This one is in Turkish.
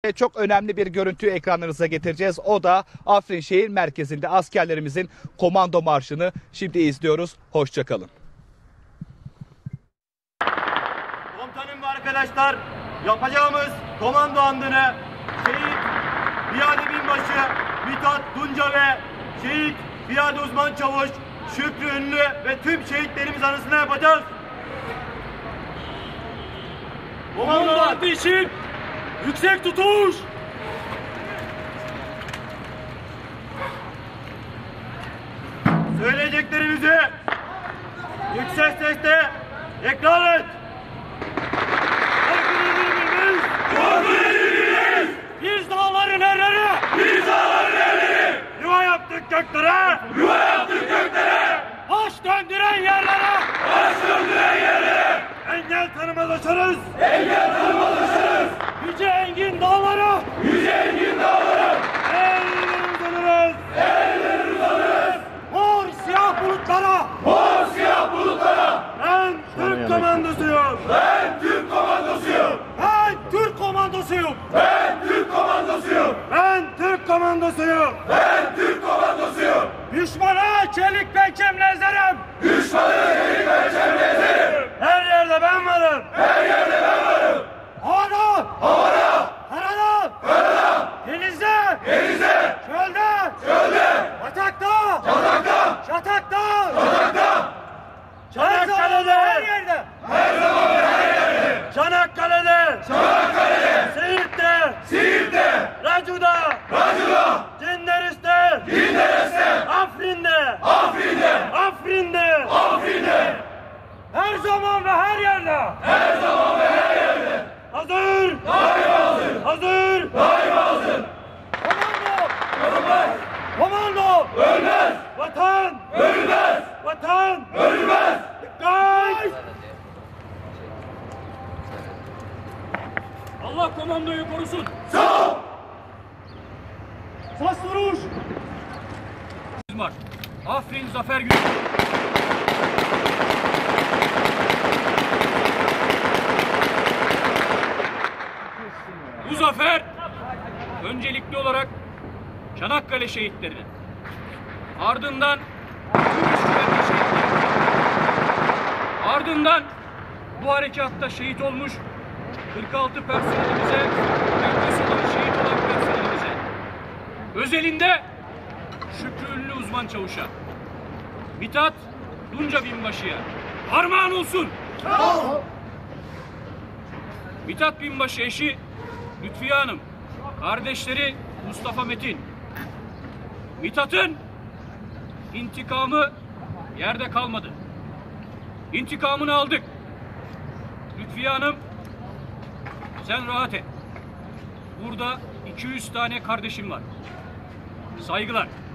Çok önemli bir görüntüyü ekranlarınıza getireceğiz. O da Afrin şehir merkezinde askerlerimizin komando marşını şimdi izliyoruz. Hoşça kalın. Komutanım ve arkadaşlar, yapacağımız komando andını Şehit Piyade Binbaşı Mithat Tunca ve Şehit Piyade Uzman Çavuş Şükrü Ünlü ve tüm şehitlerimiz anısına yapacağız. Komando andı için yüksek tutuş! Söyleyeceklerimizi yüksek sesle tekrar et! Biz dağların erleri! Biz dağların erleri! Yuva yaptık göklere! Yuva yaptık göklere! Baş döndüren yerlere! Baş döndüren yerlere! Engel tanımaz aşarız! Engel tanımaz aşarız! Yüce engin dağlara! Yüce engin dağlara! Elleri uzanırız! Elleri uzanırız! Mor siyah bulutlara! Mor siyah bulutlara! Ben Türk komandosuyum! Ben Türk komandosuyum! Ben Türk komandosuyum! Ben Türk komandosuyum! Ben Türk komandosuyum! Ben Türk komandosuyum! Düşmana çelik pençem lezerim! Düşmana çelik pençem lezerim! Her yerde ben varım! Her yerde ben varım! Havada! Havada! Karada! Karada! Denizde! Denizde! Çölde! Çölde! Batakta! Batakta! Şatakta! Şatakta! Çanakkale'de! Her yerde! Her zaman ve her yerde! Çanakkale'de! Çanakkale'de! Siirt'te! Siirt'te! Racu'da! Racu'da! Cinderis'te! Cinderis'te! Afrin'de! Afrin'de! Afrin'de! Afrin'de! Her zaman ve her yerde! Her zaman ve her yerde! Hazır! Daima hazır! Hazır! Daima hazır! Komando! Ölmez! Komando! Ölmez! Vatan! Ölmez! Vatan! Ölmez! Dikkat! Allah komandoyu korusun! Sağ ol! Sas vuruş! Afrin Zafer Günü! Bu zafer öncelikli olarak Çanakkale şehitlerine, ardından ardından bu harekatta şehit olmuş 46 personelimize, yaklaşık olan şehit olan personelimize, özelinde Şükrü Ünlü Uzman Çavuş'a, Mithat Tunca Binbaşı'ya armağan olsun. Mithat Binbaşı eşi Lütfiye Hanım, kardeşleri Mustafa Metin. Mithat'ın intikamı yerde kalmadı. İntikamını aldık. Lütfiye Hanım, sen rahat et. Burada 200 tane kardeşim var. Saygılar.